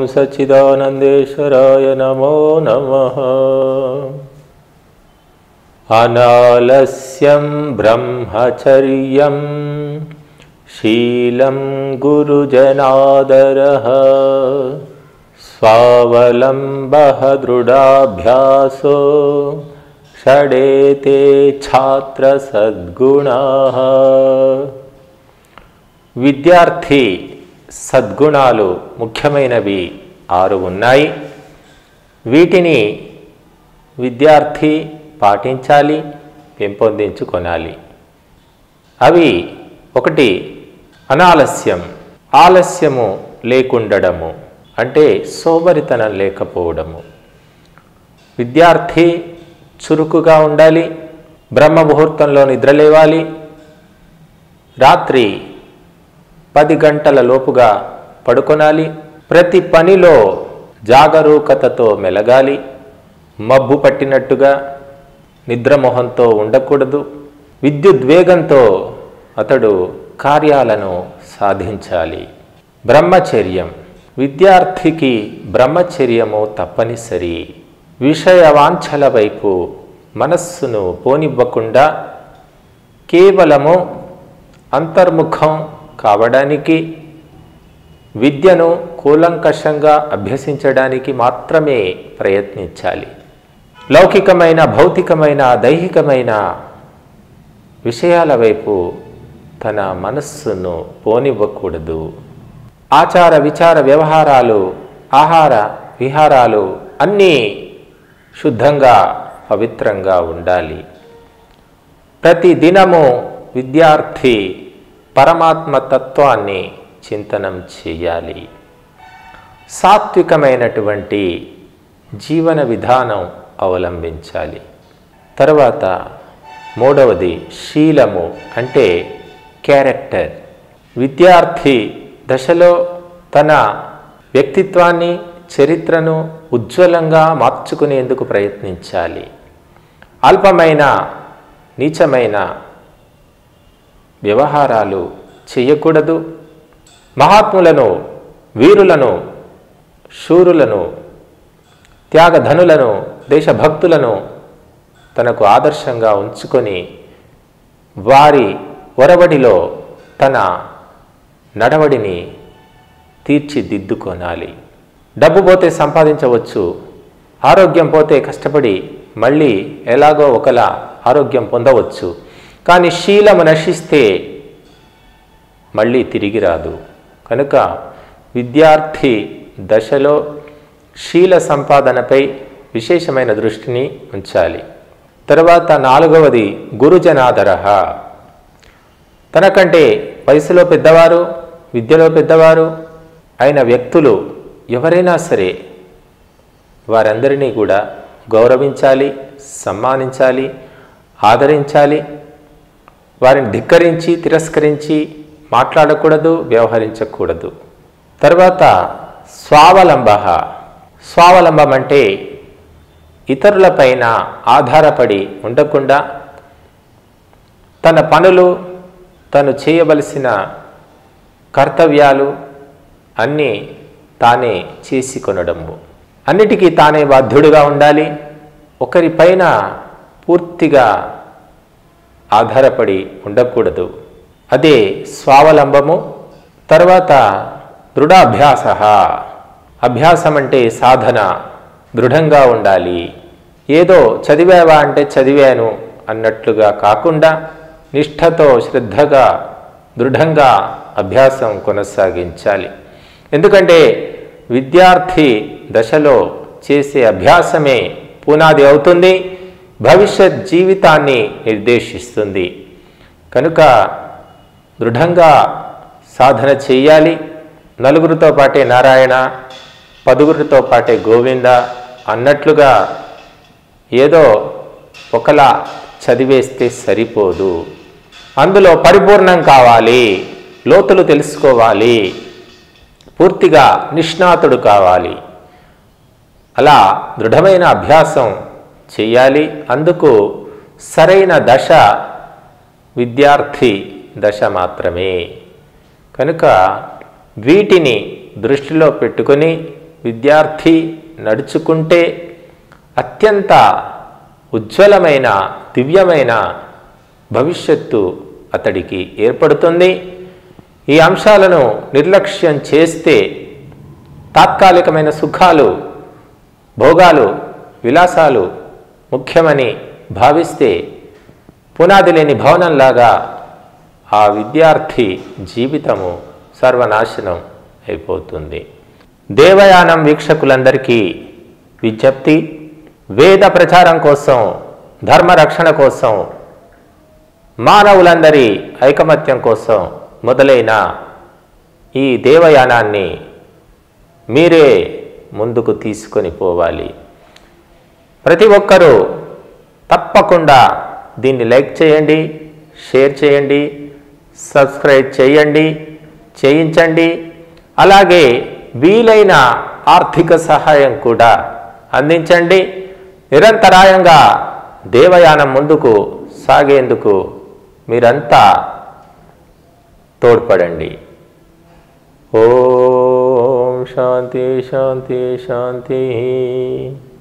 सच्चिदानन्देश्वराय नमो नमः। अनालस्यं ब्रह्मचर्यं शीलं गुरुजनादरः स्वावलम्बः दृढाभ्यासो షడేతే ఛాత్ర సద్గుణాః. విద్యార్థి సద్గుణాలు ముఖ్యమైనవి 6 ఉన్నాయి. వీటిని విద్యార్థి పాటించాలి, పెంపొందించుకొనాలి. అవి 1 అనాలస్యం, ఆలస్యము లేకుండడము అంటే సోమరితనం లేకపోవడము. విద్యార్థి చురుకుగా ఉండాలి, బ్రహ్మ ముహూర్తంలో నిద్రలేవాలి, రాత్రి 10 గంటల లోపుగా పడుకొనాలి, ప్రతి పనిలో జాగరూకతతో మెలగాలి, మబ్బు పట్టినట్టుగా నిద్రమోహంతో ఉండకూడదు. విద్యుద్వేగంతో అతడు కార్యాలను సాధించాలి. బ్రహ్మచర్యం, విద్యార్థికి బ్రహ్మచర్యము తప్పనిసరి. విషయవాంఛల వైపు మనస్సును పోనివ్వకుండా కేవలము అంతర్ముఖం కావడానికి, విద్యను కూలంకషంగా అభ్యసించడానికి మాత్రమే ప్రయత్నించాలి. లౌకికమైన, భౌతికమైన, దైహికమైన విషయాల వైపు తన మనస్సును పోనివ్వకూడదు. ఆచార విచార వ్యవహారాలు, ఆహార విహారాలు అన్నీ శుద్ధంగా పవిత్రంగా ఉండాలి. ప్రతి దినము విద్యార్థి పరమాత్మ తత్వాన్ని చింతనం చేయాలి. సాత్వికమైనటువంటి జీవన విధానం అవలంబించాలి. తర్వాత 3వది శీలము అంటే క్యారెక్టర్. విద్యార్థి దశలో తన వ్యక్తిత్వాన్ని, చరిత్రను ఉజ్వలంగా మార్చుకునేందుకు ప్రయత్నించాలి. అల్పమైన, నీచమైన వ్యవహారాలు చేయకూడదు. మహాత్ములను, వీరులను, శూరులను, త్యాగధనులను, దేశభక్తులను తనకు ఆదర్శంగా ఉంచుకొని వారి ఒరవడిలో తన నడవడిని తీర్చిదిద్దుకొనాలి. డబ్బు పోతే సంపాదించవచ్చు, ఆరోగ్యం పోతే కష్టపడి మళ్ళీ ఎలాగో ఒకలా ఆరోగ్యం పొందవచ్చు. కానీ శీలము నశిస్తే మళ్ళీ తిరిగి రాదు. కనుక విద్యార్థి దశలో శీల సంపాదనపై విశేషమైన దృష్టిని ఉంచాలి. తర్వాత 4వది గురుజనాదరః. తనకంటే వయసులో పెద్దవారు, విద్యలో పెద్దవారు అయిన వ్యక్తులు ఎవరైనా సరే వారందరినీ కూడా గౌరవించాలి, సన్మానించాలి, ఆదరించాలి. వారిని ధిక్కరించి, తిరస్కరించి మాట్లాడకూడదు, వ్యవహరించకూడదు. తర్వాత స్వావలంబః. స్వావలంబం అంటే ఇతరులపైన ఆధారపడి ఉండకుండా తన పనులు, తను చేయవలసిన కర్తవ్యాలు అన్నీ తానే చేసి కొనడము. అన్నిటికీ తానే బాధ్యుడుగా ఉండాలి. ఒకరిపైన పూర్తిగా ఆధారపడి ఉండకూడదు. అదే స్వావలంబము. తర్వాత దృఢాభ్యాసః. అభ్యాసం అంటే సాధన, దృఢంగా ఉండాలి. ఏదో చదివావా అంటే చదివాను అన్నట్లుగా కాకుండా నిష్ఠతో, శ్రద్ధగా, దృఢంగా అభ్యాసం కొనసాగించాలి. ఎందుకంటే విద్యార్థి దశలో చేసే అభ్యాసమే పునాది అవుతుంది, భవిష్యత్ జీవితాన్ని నిర్దేశిస్తుంది. కనుక దృఢంగా సాధన చేయాలి. నలుగురితో పాటే నారాయణ, 10గురితో పాటే గోవింద అన్నట్లుగా ఏదో ఒకలా చదివేస్తే సరిపోదు. అందులో పరిపూర్ణం కావాలి, లోతులు తెలుసుకోవాలి, పూర్తిగా నిష్ణాతుడు కావాలి. అలా దృఢమైన అభ్యాసం చేయాలి. అందుకు సరైన దశ విద్యార్థి దశ మాత్రమే. కనుక వీటిని దృష్టిలో పెట్టుకొని విద్యార్థి నడుచుకుంటే అత్యంత ఉజ్వలమైన దివ్యమైన భవిష్యత్తు అతడికి ఏర్పడుతుంది. ఈ అంశాలను నిర్లక్ష్యం చేస్తే తాత్కాలికమైన సుఖాలు, భోగాలు, విలాసాలు ముఖ్యమని భావిస్తే పునాది లేని భవనంలాగా ఆ విద్యార్థి జీవితము సర్వనాశనం అయిపోతుంది. దేవయానం వీక్షకులందరికీ విజ్ఞప్తి, వేద ప్రచారం కోసం, ధర్మ రక్షణ కోసం, మానవులందరి ఐకమత్యం కోసం మొదలైన ఈ దేవయానాన్ని మీరే ముందుకు తీసుకొని పోవాలి. ప్రతి ఒక్కరూ తప్పకుండా దీన్ని లైక్ చేయండి, షేర్ చేయండి, సబ్స్క్రైబ్ చేయండి, చేయించండి. అలాగే వీలైన ఆర్థిక సహాయం కూడా అందించండి. నిరంతరాయంగా దేవయానం ముందుకు సాగేందుకు మీరంతా తోడ్పడండి. ఓం శాంతి శాంతి శాంతి.